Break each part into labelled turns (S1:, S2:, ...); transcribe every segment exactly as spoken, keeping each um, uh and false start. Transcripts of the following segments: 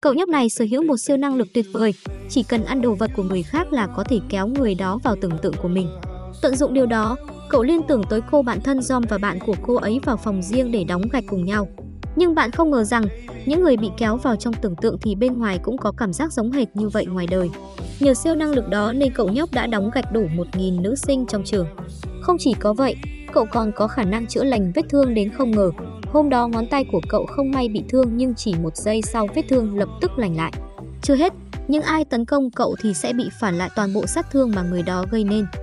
S1: Cậu nhóc này sở hữu một siêu năng lực tuyệt vời, chỉ cần ăn đồ vật của người khác là có thể kéo người đó vào tưởng tượng của mình. Tận dụng điều đó, cậu liên tưởng tới cô bạn thân Rom và bạn của cô ấy vào phòng riêng để đóng gạch cùng nhau. Nhưng bạn không ngờ rằng, những người bị kéo vào trong tưởng tượng thì bên ngoài cũng có cảm giác giống hệt như vậy ngoài đời. Nhờ siêu năng lực đó nên cậu nhóc đã đóng gạch đủ một nghìn nữ sinh trong trường. Không chỉ có vậy, cậu còn có khả năng chữa lành vết thương đến không ngờ. Hôm đó ngón tay của cậu không may bị thương nhưng chỉ một giây sau vết thương lập tức lành lại. Chưa hết, những ai tấn công cậu thì sẽ bị phản lại toàn bộ sát thương mà người đó gây nên.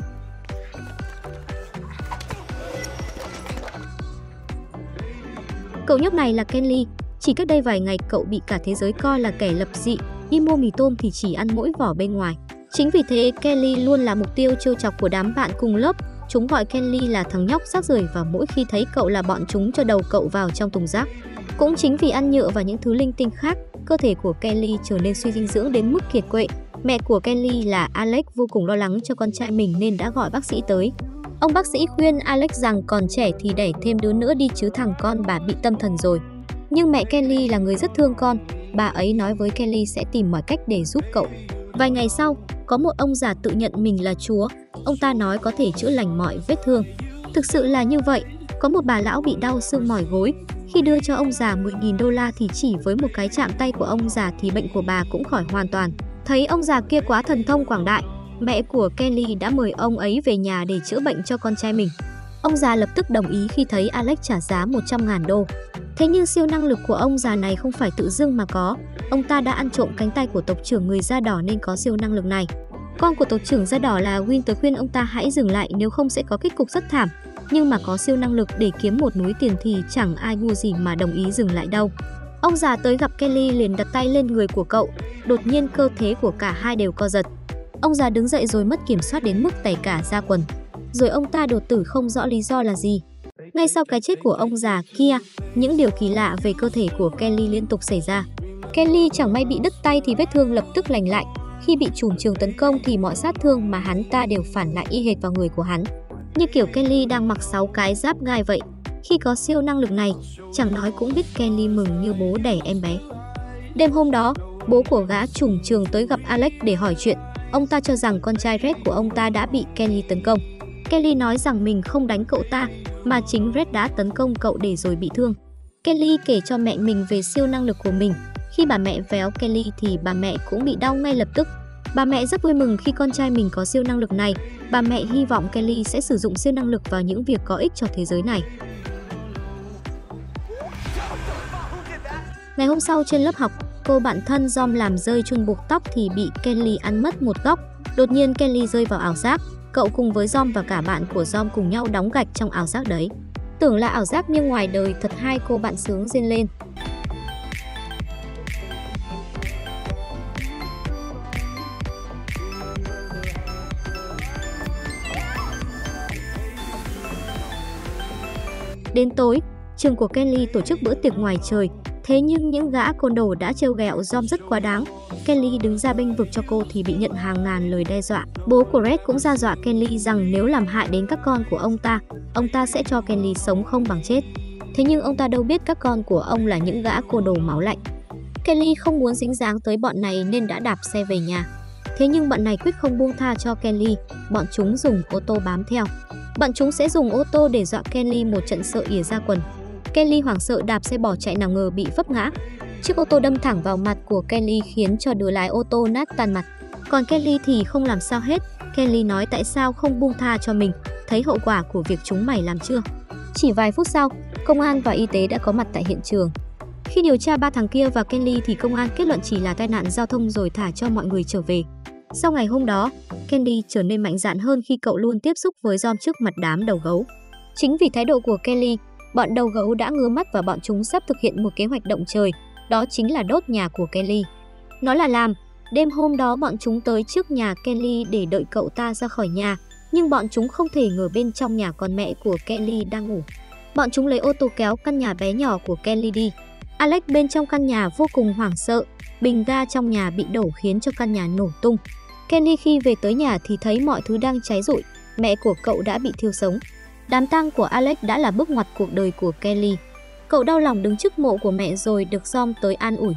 S1: Cậu nhóc này là Kenly, chỉ cách đây vài ngày cậu bị cả thế giới coi là kẻ lập dị, đi mua mì tôm thì chỉ ăn mỗi vỏ bên ngoài. Chính vì thế Kenly luôn là mục tiêu trêu chọc của đám bạn cùng lớp. Chúng gọi Kenly là thằng nhóc rác rưởi và mỗi khi thấy cậu là bọn chúng cho đầu cậu vào trong thùng rác. Cũng chính vì ăn nhựa và những thứ linh tinh khác, cơ thể của Kenly trở nên suy dinh dưỡng đến mức kiệt quệ. Mẹ của Kenly là Alex vô cùng lo lắng cho con trai mình nên đã gọi bác sĩ tới. Ông bác sĩ khuyên Alex rằng còn trẻ thì đẻ thêm đứa nữa đi chứ thằng con bà bị tâm thần rồi. Nhưng mẹ Kenly là người rất thương con, bà ấy nói với Kenly sẽ tìm mọi cách để giúp cậu. Vài ngày sau, có một ông già tự nhận mình là Chúa, ông ta nói có thể chữa lành mọi vết thương. Thực sự là như vậy, có một bà lão bị đau xương mỏi gối, khi đưa cho ông già mười nghìn đô la thì chỉ với một cái chạm tay của ông già thì bệnh của bà cũng khỏi hoàn toàn. Thấy ông già kia quá thần thông quảng đại, mẹ của Kenly đã mời ông ấy về nhà để chữa bệnh cho con trai mình. Ông già lập tức đồng ý khi thấy Alex trả giá một trăm ngàn đô. Thế nhưng siêu năng lực của ông già này không phải tự dưng mà có, ông ta đã ăn trộm cánh tay của tộc trưởng người da đỏ nên có siêu năng lực này. Con của tộc trưởng da đỏ là Win tới khuyên ông ta hãy dừng lại nếu không sẽ có kết cục rất thảm. Nhưng mà có siêu năng lực để kiếm một núi tiền thì chẳng ai ngu gì mà đồng ý dừng lại đâu. Ông già tới gặp Kenly liền đặt tay lên người của cậu, đột nhiên cơ thể của cả hai đều co giật. Ông già đứng dậy rồi mất kiểm soát đến mức tẩy cả da quần. Rồi ông ta đột tử không rõ lý do là gì. Ngay sau cái chết của ông già kia, những điều kỳ lạ về cơ thể của Kenly liên tục xảy ra. Kenly chẳng may bị đứt tay thì vết thương lập tức lành lại. Khi bị trùm trường tấn công thì mọi sát thương mà hắn ta đều phản lại y hệt vào người của hắn. Như kiểu Kenly đang mặc sáu cái giáp gai vậy. Khi có siêu năng lực này, chẳng nói cũng biết Kenly mừng như bố đẻ em bé. Đêm hôm đó, bố của gã trùm trường tới gặp Alex để hỏi chuyện. Ông ta cho rằng con trai Red của ông ta đã bị Kenly tấn công. Kenly nói rằng mình không đánh cậu ta, mà chính Red đã tấn công cậu để rồi bị thương. Kenly kể cho mẹ mình về siêu năng lực của mình. Khi bà mẹ véo Kenly thì bà mẹ cũng bị đau ngay lập tức. Bà mẹ rất vui mừng khi con trai mình có siêu năng lực này. Bà mẹ hy vọng Kenly sẽ sử dụng siêu năng lực vào những việc có ích cho thế giới này. Ngày hôm sau trên lớp học, cô bạn thân Rom làm rơi chun buộc tóc thì bị Kenly ăn mất một góc. Đột nhiên Kenly rơi vào ảo giác. Cậu cùng với Rom và cả bạn của Rom cùng nhau đóng gạch trong ảo giác đấy. Tưởng là ảo giác nhưng ngoài đời thật hai cô bạn sướng rên lên. Đến tối, trường của Kenly tổ chức bữa tiệc ngoài trời. Thế nhưng những gã côn đồ đã trêu ghẹo Rom rất quá đáng. Kenly đứng ra bênh vực cho cô thì bị nhận hàng ngàn lời đe dọa. Bố của Red cũng ra dọa Kenly rằng nếu làm hại đến các con của ông ta, ông ta sẽ cho Kenly sống không bằng chết. Thế nhưng ông ta đâu biết các con của ông là những gã côn đồ máu lạnh. Kenly không muốn dính dáng tới bọn này nên đã đạp xe về nhà. Thế nhưng bọn này quyết không buông tha cho Kenly, bọn chúng dùng ô tô bám theo. Bọn chúng sẽ dùng ô tô để dọa Kenly một trận sợ ỉa ra quần. Kenly hoảng sợ đạp xe bỏ chạy nào ngờ bị vấp ngã. Chiếc ô tô đâm thẳng vào mặt của Kenly khiến cho đứa lái ô tô nát tan mặt. Còn Kenly thì không làm sao hết. Kenly nói tại sao không buông tha cho mình, thấy hậu quả của việc chúng mày làm chưa. Chỉ vài phút sau, công an và y tế đã có mặt tại hiện trường. Khi điều tra ba thằng kia và Kenly thì công an kết luận chỉ là tai nạn giao thông rồi thả cho mọi người trở về. Sau ngày hôm đó, Kenly trở nên mạnh dạn hơn khi cậu luôn tiếp xúc với Rom trước mặt đám đầu gấu. Chính vì thái độ của Kenly, bọn đầu gấu đã ngứa mắt và bọn chúng sắp thực hiện một kế hoạch động trời, đó chính là đốt nhà của Kenly. Nói là làm, đêm hôm đó bọn chúng tới trước nhà Kenly để đợi cậu ta ra khỏi nhà, nhưng bọn chúng không thể ngờ bên trong nhà còn mẹ của Kenly đang ngủ. Bọn chúng lấy ô tô kéo căn nhà bé nhỏ của Kenly đi. Alex bên trong căn nhà vô cùng hoảng sợ, bình ga trong nhà bị đổ khiến cho căn nhà nổ tung. Kenly khi về tới nhà thì thấy mọi thứ đang cháy rụi, mẹ của cậu đã bị thiêu sống. Đám tang của Alex đã là bước ngoặt cuộc đời của Kenly. Cậu đau lòng đứng trước mộ của mẹ rồi được Rom tới an ủi.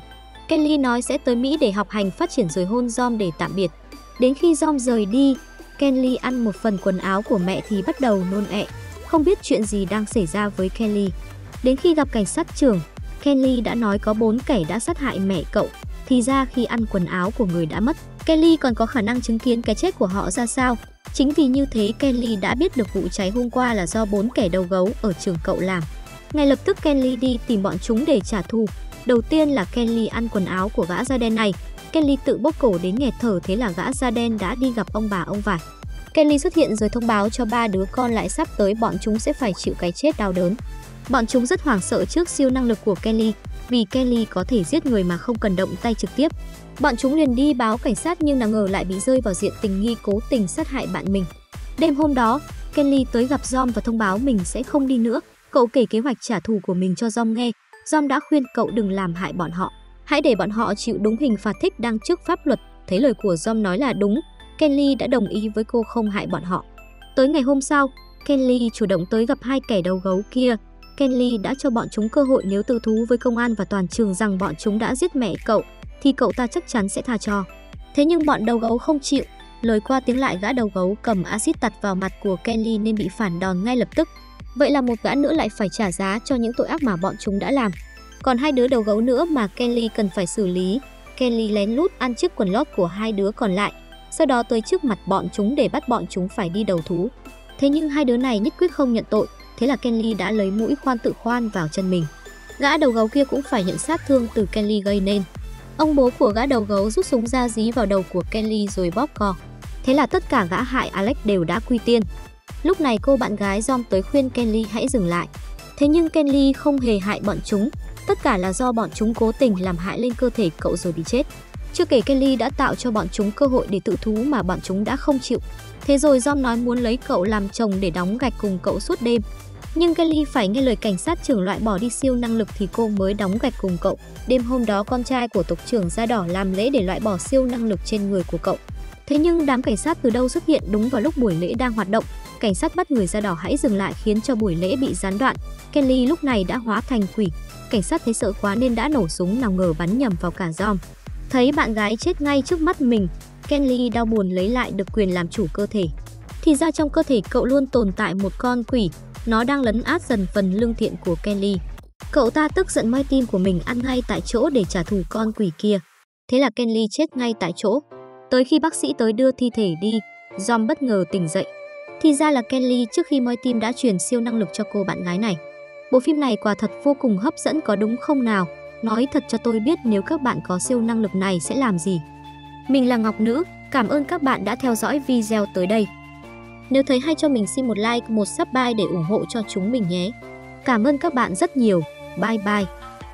S1: Kelly nói sẽ tới Mỹ để học hành phát triển rồi hôn Dom để tạm biệt. Đến khi Dom rời đi, Kelly ăn một phần quần áo của mẹ thì bắt đầu nôn ọe, không biết chuyện gì đang xảy ra với Kelly. Đến khi gặp cảnh sát trưởng, Kelly đã nói có bốn kẻ đã sát hại mẹ cậu. Thì ra khi ăn quần áo của người đã mất, Kelly còn có khả năng chứng kiến cái chết của họ ra sao. Chính vì như thế Kelly đã biết được vụ cháy hôm qua là do bốn kẻ đầu gấu ở trường cậu làm. Ngay lập tức Kelly đi tìm bọn chúng để trả thù. Đầu tiên là Kelly ăn quần áo của gã da đen này. Kelly tự bóp cổ đến nghẹt thở, thế là gã da đen đã đi gặp ông bà ông vải. Kelly xuất hiện rồi thông báo cho ba đứa con lại sắp tới bọn chúng sẽ phải chịu cái chết đau đớn. Bọn chúng rất hoảng sợ trước siêu năng lực của Kelly, vì Kelly có thể giết người mà không cần động tay trực tiếp. Bọn chúng liền đi báo cảnh sát nhưng nào ngờ lại bị rơi vào diện tình nghi cố tình sát hại bạn mình. Đêm hôm đó, Kelly tới gặp Dom và thông báo mình sẽ không đi nữa. Cậu kể kế hoạch trả thù của mình cho Dom nghe. Dom đã khuyên cậu đừng làm hại bọn họ, hãy để bọn họ chịu đúng hình phạt thích đáng trước pháp luật. Thấy lời của Dom nói là đúng, Kelly đã đồng ý với cô không hại bọn họ. Tới ngày hôm sau, Kelly chủ động tới gặp hai kẻ đầu gấu kia. Kelly đã cho bọn chúng cơ hội nếu tự thú với công an và toàn trường rằng bọn chúng đã giết mẹ cậu, thì cậu ta chắc chắn sẽ tha cho. Thế nhưng bọn đầu gấu không chịu. Lời qua tiếng lại, gã đầu gấu cầm axit tạt vào mặt của Kelly nên bị phản đòn ngay lập tức. Vậy là một gã nữa lại phải trả giá cho những tội ác mà bọn chúng đã làm. Còn hai đứa đầu gấu nữa mà Kelly cần phải xử lý. Kelly lén lút ăn chiếc quần lót của hai đứa còn lại, sau đó tới trước mặt bọn chúng để bắt bọn chúng phải đi đầu thú. Thế nhưng hai đứa này nhất quyết không nhận tội, thế là Kelly đã lấy mũi khoan tự khoan vào chân mình. Gã đầu gấu kia cũng phải nhận sát thương từ Kelly gây nên. Ông bố của gã đầu gấu rút súng ra dí vào đầu của Kelly rồi bóp cò. Thế là tất cả gã hại Alex đều đã quy tiên. Lúc này cô bạn gái Dom tới khuyên Kelly hãy dừng lại. Thế nhưng Kelly không hề hại bọn chúng, tất cả là do bọn chúng cố tình làm hại lên cơ thể cậu rồi bị chết. Chưa kể Kelly đã tạo cho bọn chúng cơ hội để tự thú mà bọn chúng đã không chịu. Thế rồi Dom nói muốn lấy cậu làm chồng để đóng gạch cùng cậu suốt đêm. Nhưng Kelly phải nghe lời cảnh sát trưởng loại bỏ đi siêu năng lực thì cô mới đóng gạch cùng cậu. Đêm hôm đó con trai của tộc trưởng da đỏ làm lễ để loại bỏ siêu năng lực trên người của cậu. Thế nhưng đám cảnh sát từ đâu xuất hiện đúng vào lúc buổi lễ đang hoạt động. Cảnh sát bắt người da đỏ hãy dừng lại khiến cho buổi lễ bị gián đoạn. Kelly lúc này đã hóa thành quỷ. Cảnh sát thấy sợ quá nên đã nổ súng, nào ngờ bắn nhầm vào cả Dom. Thấy bạn gái chết ngay trước mắt mình, Kelly đau buồn lấy lại được quyền làm chủ cơ thể. Thì ra trong cơ thể cậu luôn tồn tại một con quỷ, nó đang lấn át dần phần lương thiện của Kelly. Cậu ta tức giận moi tim của mình ăn ngay tại chỗ để trả thù con quỷ kia. Thế là Kelly chết ngay tại chỗ. Tới khi bác sĩ tới đưa thi thể đi, Dom bất ngờ tỉnh dậy. Thì ra là Kelly trước khi moi tim đã truyền siêu năng lực cho cô bạn gái này. Bộ phim này quả thật vô cùng hấp dẫn có đúng không nào? Nói thật cho tôi biết nếu các bạn có siêu năng lực này sẽ làm gì. Mình là Ngọc Nữ, cảm ơn các bạn đã theo dõi video tới đây. Nếu thấy hay cho mình xin một like, một subscribe để ủng hộ cho chúng mình nhé. Cảm ơn các bạn rất nhiều. Bye bye.